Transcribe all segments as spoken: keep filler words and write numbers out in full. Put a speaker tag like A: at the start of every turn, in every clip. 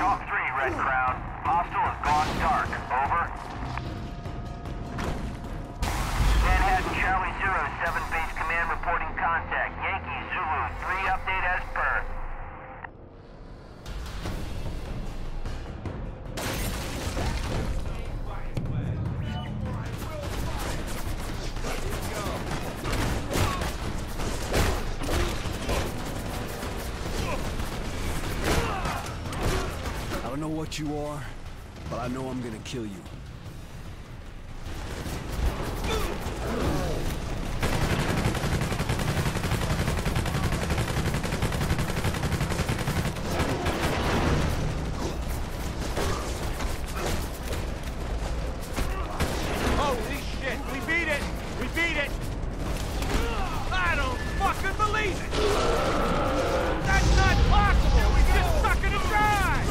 A: Chalk three, Red Crown. Hostile has gone dark. Over. Manhattan Charlie zero, seven base command reporting contact. Yankee Zulu, three update as per.
B: I don't know what you are, but I know I'm gonna kill you.
C: Holy shit! We beat it! We beat it! I don't fucking believe it! That's not possible! We just stuck in a drive!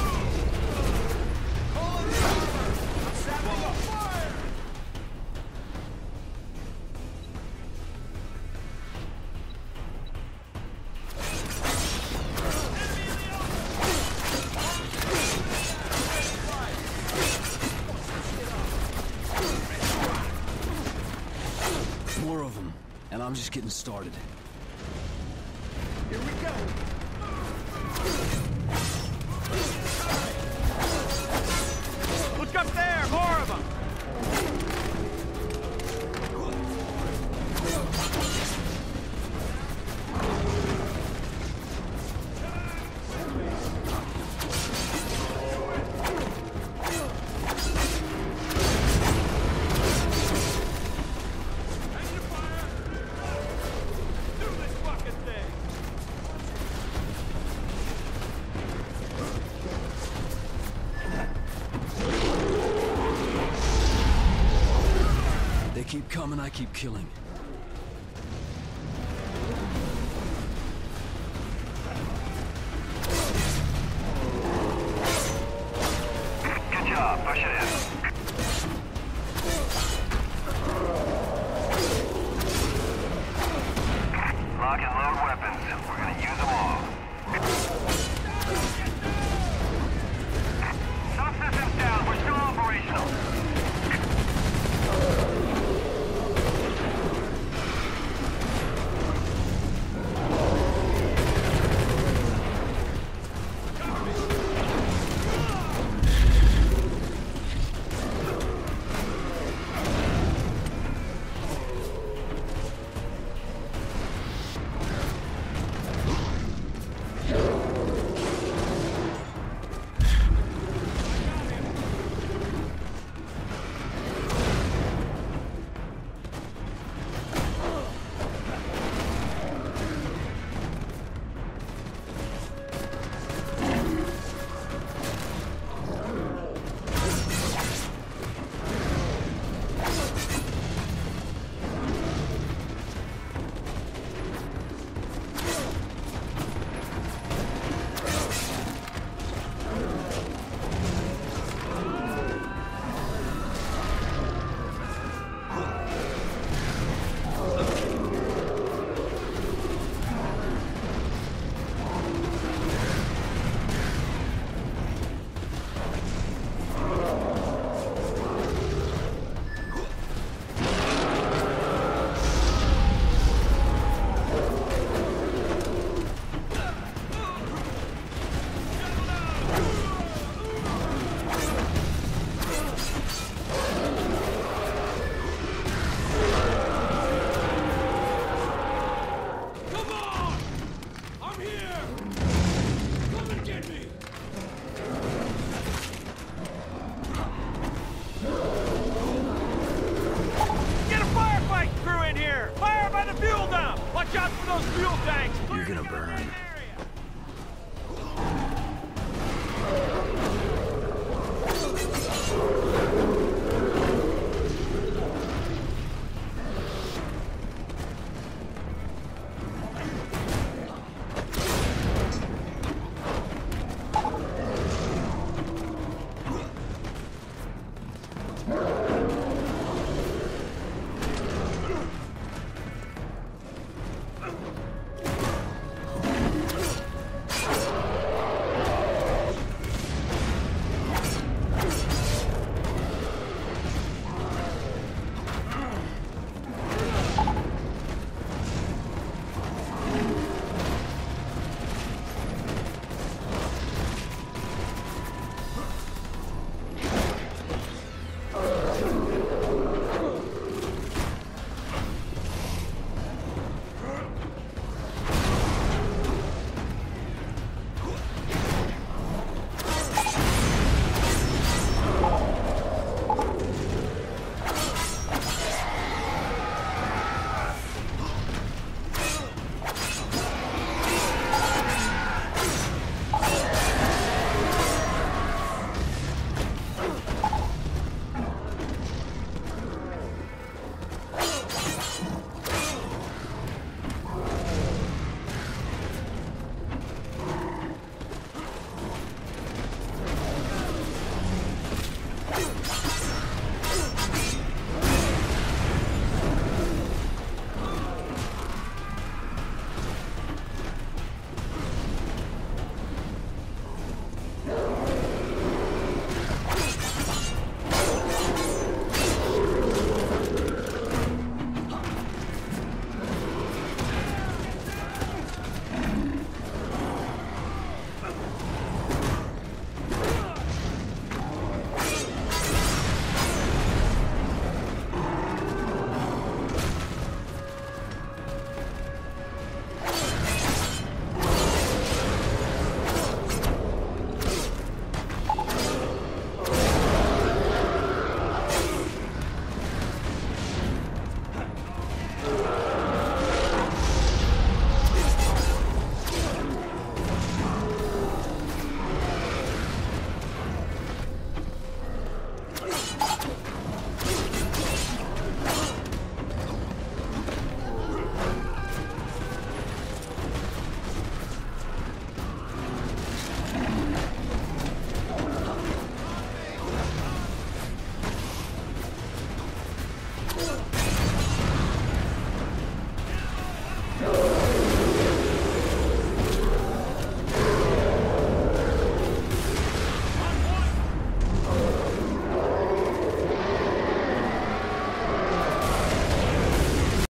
B: More of them, and I'm just getting started.
C: Here we go! Look up there! More of them!
B: They keep coming, I keep killing.